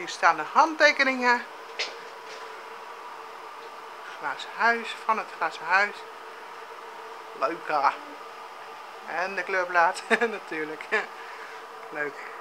Hier staan de handtekeningen. Glazen huis, van het glazen huis. Leuk. En de kleurplaat natuurlijk. Leuk.